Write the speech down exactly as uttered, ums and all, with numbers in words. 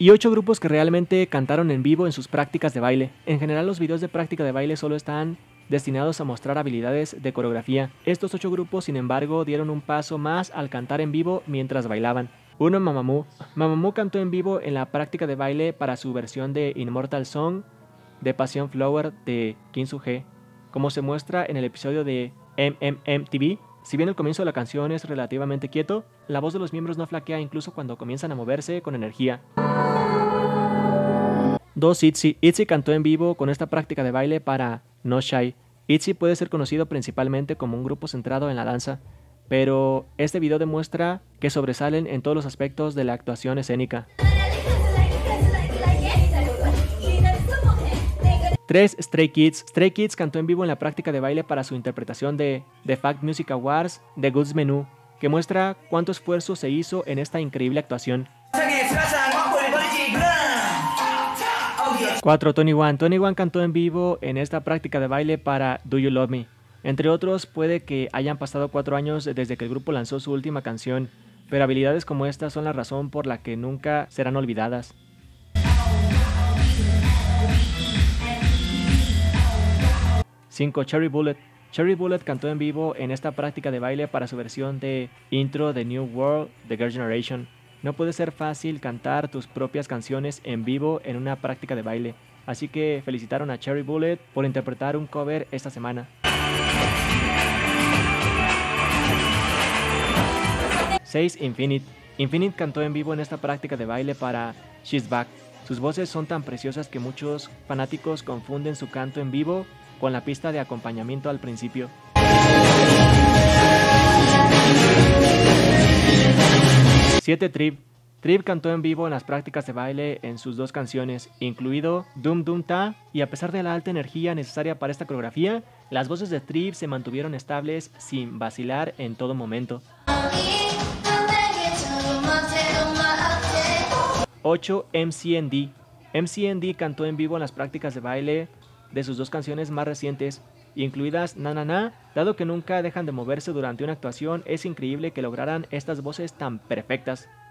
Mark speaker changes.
Speaker 1: y ocho grupos que realmente cantaron en vivo en sus prácticas de baile. En general, los videos de práctica de baile solo están destinados a mostrar habilidades de coreografía. Estos ocho grupos, sin embargo, dieron un paso más al cantar en vivo mientras bailaban. uno. Mamamoo. Mamamoo cantó en vivo en la práctica de baile para su versión de Immortal Song de Passion Flower de Kim Soo-hee, como se muestra en el episodio de M M M T V. Si bien el comienzo de la canción es relativamente quieto, la voz de los miembros no flaquea incluso cuando comienzan a moverse con energía. dos. ITZY. ITZY cantó en vivo con esta práctica de baile para No Shy. ITZY puede ser conocido principalmente como un grupo centrado en la danza, pero este video demuestra que sobresalen en todos los aspectos de la actuación escénica. tres. Stray Kids. Stray Kids cantó en vivo en la práctica de baile para su interpretación de The Fact Music Awards de Goods Menu, que muestra cuánto esfuerzo se hizo en esta increíble actuación. cuatro. Tony One. Tony One cantó en vivo en esta práctica de baile para Do You Love Me. Entre otros, puede que hayan pasado cuatro años desde que el grupo lanzó su última canción, pero habilidades como esta son la razón por la que nunca serán olvidadas. cinco. Cherry Bullet. Cherry Bullet cantó en vivo en esta práctica de baile para su versión de Intro de New World de Girl Generation. No puede ser fácil cantar tus propias canciones en vivo en una práctica de baile, así que felicitaron a Cherry Bullet por interpretar un cover esta semana. seis. Infinite. Infinite cantó en vivo en esta práctica de baile para She's Back. Sus voces son tan preciosas que muchos fanáticos confunden su canto en vivo con la pista de acompañamiento al principio. siete. Trip. Trip cantó en vivo en las prácticas de baile en sus dos canciones, incluido Dum Dum Ta, y a pesar de la alta energía necesaria para esta coreografía, las voces de Trip se mantuvieron estables sin vacilar en todo momento. ocho. M C N D. M C N D cantó en vivo en las prácticas de baile de sus dos canciones más recientes, incluidas Na Na Na. Dado que nunca dejan de moverse durante una actuación, es increíble que lograran estas voces tan perfectas.